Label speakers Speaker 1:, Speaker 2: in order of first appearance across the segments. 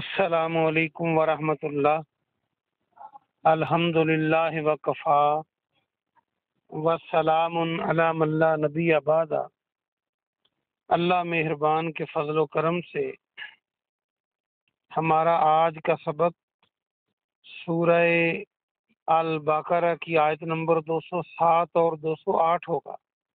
Speaker 1: السلام علیکم ورحمۃ اللہ۔ الحمدللہ وکفا وسلام علی من لا نبی بعد۔ اللہ مہربان کے فضل و کرم سے ہمارا آج کا سبق سورہ البقرہ کی آیت نمبر 207 اور 208 ہوگا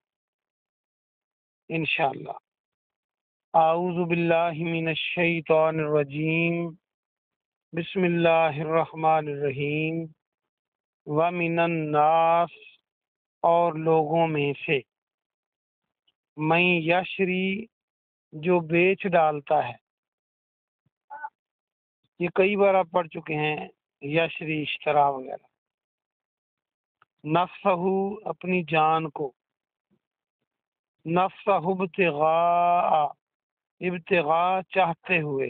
Speaker 1: انشاءاللہ۔ اعوذ باللہ من الشیطان الرجیم، بسم اللہ الرحمن الرحیم۔ وَمِنَ النَّاسِ، اور لوگوں میں سے، من یشری، جو بیچ ڈالتا ہے۔ یہ کئی بار آپ پڑھ چکے ہیں، یشری اشترا وغیرہ۔ نفسہ، اپنی جان کو، نفسہ ابتغاء چاہتے ہوئے،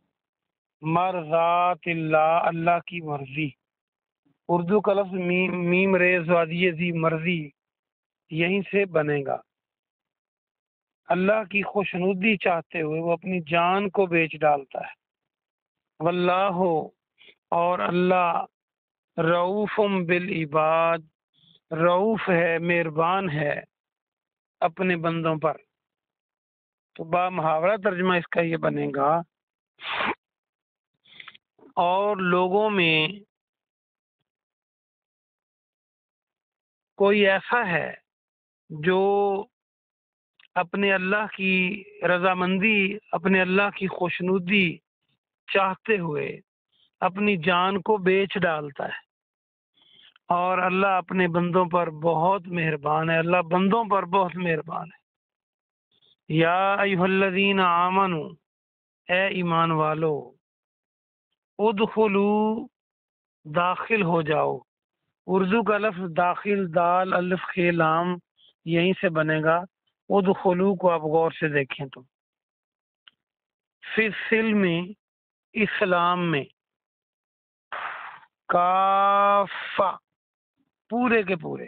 Speaker 1: مرضات اللہ، اللہ کی مرضی۔ اردو کا لفظ میم ریز وادی زی، مرضی، یہیں سے بنے گا۔ اللہ کی خوشنودی چاہتے ہوئے وہ اپنی جان کو بیچ ڈالتا ہے۔ واللہ، اور اللہ، رؤوف بالعباد، رؤوف ہے، مہربان ہے اپنے بندوں پر۔ تو با محاورہ ترجمہ اس کا یہ بنے گا، اور لوگوں میں کوئی ایسا ہے جو اپنے اللہ کی رضامندی، اپنے اللہ کی خوشنودی چاہتے ہوئے اپنی جان کو بیچ ڈالتا ہے، اور اللہ اپنے بندوں پر بہت مہربان ہے۔ اللہ بندوں پر بہت مہربان ہے۔ یا ایھا الذین آمنوا، اے ایمان والو، ادخلوا، داخل ہو جاؤ۔ اردو کا لفظ داخل، دال الف خے لام، یہیں سے بنے گا۔ ادخلوا کو آپ غور سے دیکھیں تو فی السلم، اسلام میں، کافہ، پورے کے پورے،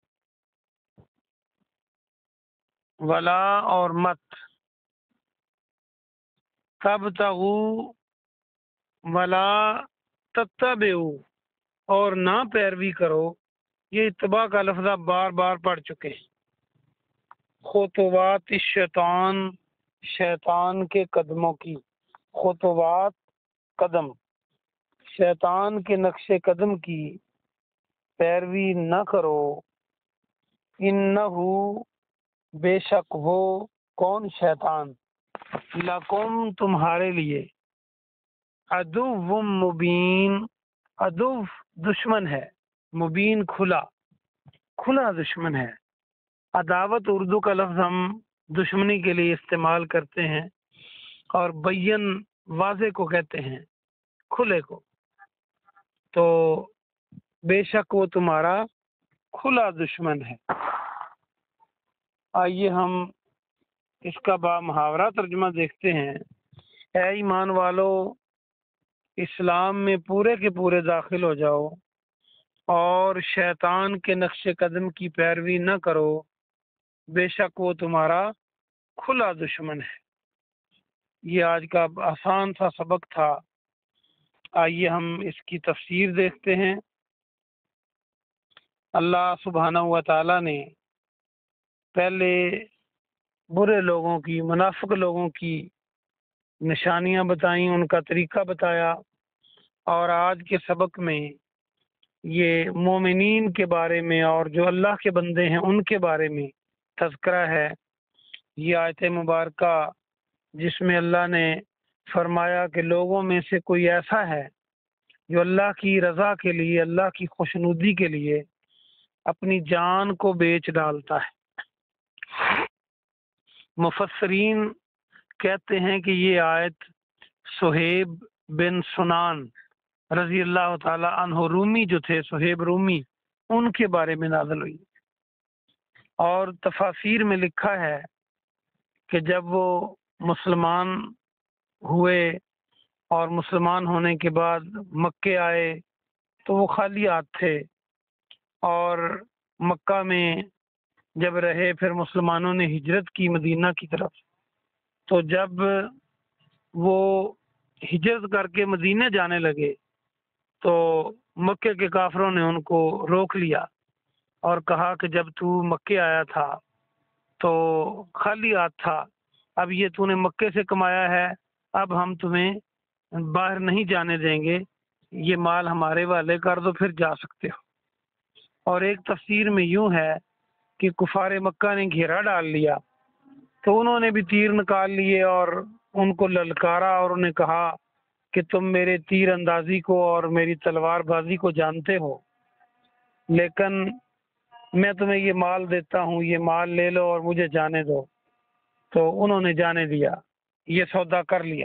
Speaker 1: ولا، اور مت، تبتغوا، ولا تتبعوا، اور نہ پیروی کرو۔ یہ اتباع کا لفظ آپ بار بار پڑھ چکے ہیں۔ خطوات الشیطان، شیطان کے قدموں کی، خطوات قدم، شیطان کے نقش قدم کی پیروی نہ کرو۔ انہو، بے شک وہ، کون؟ شیطان، لکم، تمہارے لیے، عدو مبین، عدو دشمن ہے، مبین کھلا، کھلا دشمن ہے۔ عداوت اردو کا لفظ ہم دشمنی کے لیے استعمال کرتے ہیں، اور بین، واضح کو کہتے ہیں، کھلے کو۔ تو بے شک وہ تمہارا کھلا دشمن ہے۔ آئیے ہم اس کا با محاورہ ترجمہ دیکھتے ہیں۔ اے ایمان والو، اسلام میں پورے کے پورے داخل ہو جاؤ، اور شیطان کے نقش قدم کی پیروی نہ کرو، بے شک وہ تمہارا کھلا دشمن ہے۔ یہ آج کا آسان سا سبق تھا۔ آئیے ہم اس کی تفسیر دیکھتے ہیں۔ اللہ سبحانہ و تعالی نے پہلے برے لوگوں کی، منافق لوگوں کی نشانیاں بتائیں، ان کا طریقہ بتایا، اور آج کے سبق میں یہ مومنین کے بارے میں اور جو اللہ کے بندے ہیں ان کے بارے میں تذکرہ ہے۔ یہ آیت مبارکہ جس میں اللہ نے فرمایا کہ لوگوں میں سے کوئی ایسا ہے جو اللہ کی رضا کے لیے، اللہ کی خوشنودی کے لیے اپنی جان کو بیچ ڈالتا ہے۔ مفسرین کہتے ہیں کہ یہ آیت صہیب بن سنان رضی اللہ تعالی عنہ، رومی جو تھے، صہیب رومی، ان کے بارے میں نازل ہوئی۔ اور تفاسیر میں لکھا ہے کہ جب وہ مسلمان ہوئے اور مسلمان ہونے کے بعد مکے آئے تو وہ خالی ہاتھ تھے، اور مکہ میں جب رہے، پھر مسلمانوں نے ہجرت کی مدینہ کی طرف۔ تو جب وہ ہجرت کر کے مدینے جانے لگے تو مکے کے کافروں نے ان کو روک لیا اور کہا کہ جب تو مکے آیا تھا تو خالی ہاتھ تھا، اب یہ تو نے مکے سے کمایا ہے، اب ہم تمہیں باہر نہیں جانے دیں گے، یہ مال ہمارے والے کر دو پھر جا سکتے ہو۔ اور ایک تفسیر میں یوں ہے کہ کفار مکہ نے گھیرا ڈال لیا تو انہوں نے بھی تیر نکال لیے اور ان کو للکارا اور انہیں کہا کہ تم میرے تیر اندازی کو اور میری تلوار بازی کو جانتے ہو، لیکن میں تمہیں یہ مال دیتا ہوں، یہ مال لے لو اور مجھے جانے دو۔ تو انہوں نے جانے دیا، یہ سودا کر لیا۔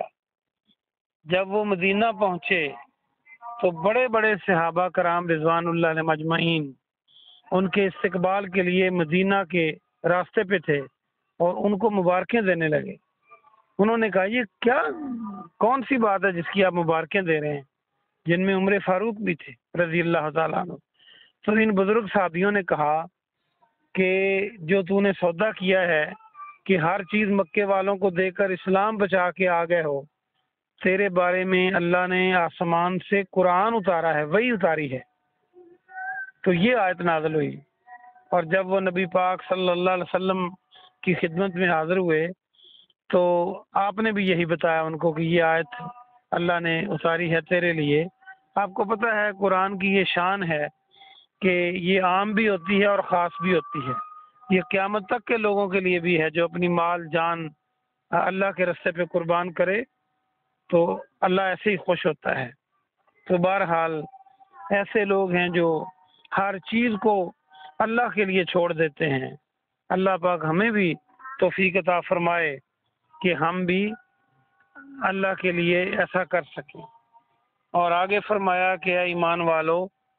Speaker 1: جب وہ مدینہ پہنچے تو بڑے بڑے صحابہ کرام رضوان اللہ علیہ مجمعین ان کے استقبال کے لیے مدینہ کے راستے پہ تھے اور ان کو مبارکیں دینے لگے۔ انہوں نے کہا یہ کیا کون سی بات ہے جس کی آپ مبارکیں دے رہے ہیں، جن میں عمر فاروق بھی تھے رضی اللہ تعالیٰ عنہ۔ تو ان بزرگ صحابیوں نے کہا کہ جو تو نے سودا کیا ہے کہ ہر چیز مکے والوں کو دے کر اسلام بچا کے آ گئے ہو، تیرے بارے میں اللہ نے آسمان سے قرآن اتارا ہے، وہی اتاری ہے۔ تو یہ آیت نازل ہوئی، اور جب وہ نبی پاک صلی اللہ علیہ وسلم کی خدمت میں حاضر ہوئے تو آپ نے بھی یہی بتایا ان کو کہ یہ آیت اللہ نے اتاری ہے تیرے لیے۔ آپ کو پتہ ہے قرآن کی یہ شان ہے کہ یہ عام بھی ہوتی ہے اور خاص بھی ہوتی ہے، یہ قیامت تک کے لوگوں کے لیے بھی ہے جو اپنی مال جان اللہ کے راستے پہ قربان کرے تو اللہ ایسے ہی خوش ہوتا ہے۔ تو بہرحال ایسے لوگ ہیں جو ہر چیز کو اللہ کے لیے چھوڑ دیتے ہیں۔ اللہ پاک ہمیں بھی توفیق عطا فرمائے کہ ہم بھی اللہ کے لیے ایسا کر سکیں۔ اور آگے فرمایا کہ اے ایمان والو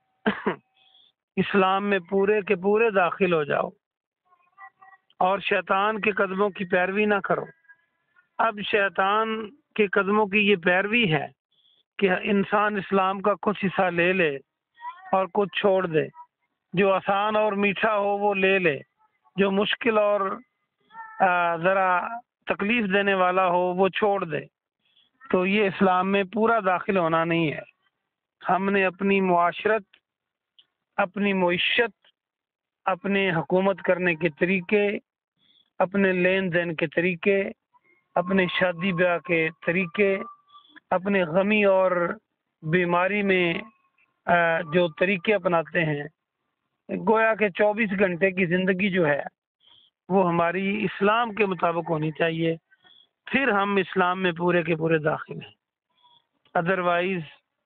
Speaker 1: اسلام میں پورے کے پورے داخل ہو جاؤ اور شیطان کے قدموں کی پیروی نہ کرو۔ اب شیطان کے قدموں کی یہ پیروی ہے کہ انسان اسلام کا کچھ حصہ لے لے اور کچھ چھوڑ دے، جو آسان اور میٹھا ہو وہ لے لے، جو مشکل اور ذرا تکلیف دینے والا ہو وہ چھوڑ دے۔ تو یہ اسلام میں پورا داخل ہونا نہیں ہے۔ ہم نے اپنی معاشرت، اپنی معیشت، اپنے حکومت کرنے کے طریقے، اپنے لین دین کے طریقے، اپنے شادی بیاہ کے طریقے، اپنے غمی اور بیماری میں جو طریقے اپناتے ہیں، گویا کہ 24 گھنٹے کی زندگی جو ہے وہ ہماری اسلام کے مطابق ہونی چاہیے، پھر ہم اسلام میں پورے کے پورے داخل ہیں۔ ادروائز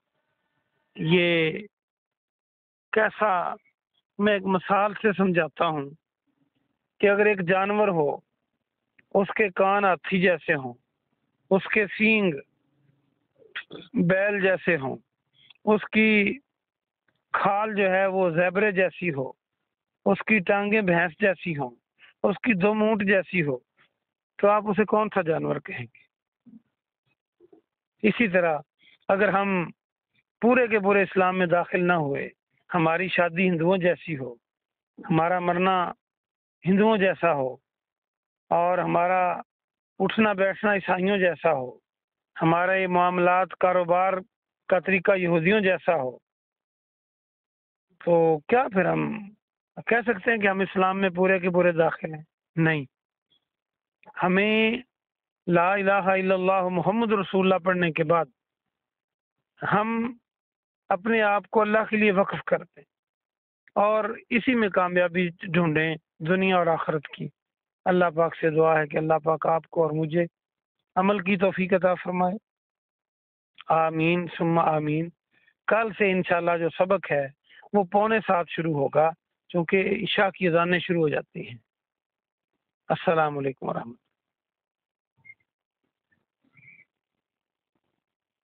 Speaker 1: یہ کیسا، میں ایک مثال سے سمجھاتا ہوں کہ اگر ایک جانور ہو، اس کے کان ہاتھی جیسے ہوں، اس کے سینگ بیل جیسے ہوں، اس کی کھال جو ہے وہ زیبرے جیسی ہو، اس کی ٹانگیں بھینس جیسی ہوں، اس کی دم اونٹ جیسی ہو، تو آپ اسے کون سا جانور کہیں گے؟ اسی طرح اگر ہم پورے کے پورے اسلام میں داخل نہ ہوئے، ہماری شادی ہندوؤں جیسی ہو، ہمارا مرنا ہندوؤں جیسا ہو، اور ہمارا اٹھنا بیٹھنا عیسائیوں جیسا ہو، ہمارا یہ معاملات کاروبار کا طریقہ یہودیوں جیسا ہو، تو کیا پھر ہم کہہ سکتے ہیں کہ ہم اسلام میں پورے کے پورے داخل ہیں؟ نہیں۔ ہمیں لا الہ الا اللہ محمد رسول اللہ پڑھنے کے بعد ہم اپنے آپ کو اللہ کے لیے وقف کر دیں اور اسی میں کامیابی ڈھونڈیں دنیا اور آخرت کی۔ اللہ پاک سے دعا ہے کہ اللہ پاک آپ کو اور مجھے عمل کی توفیق عطا فرمائے۔ آمین ثم آمین۔ کل سے انشاءاللہ جو سبق ہے وہ 6:45 شروع ہوگا، چونکہ عشاء کی اذانیں شروع ہو جاتی ہیں۔ السلام علیکم ورحمۃ اللہ۔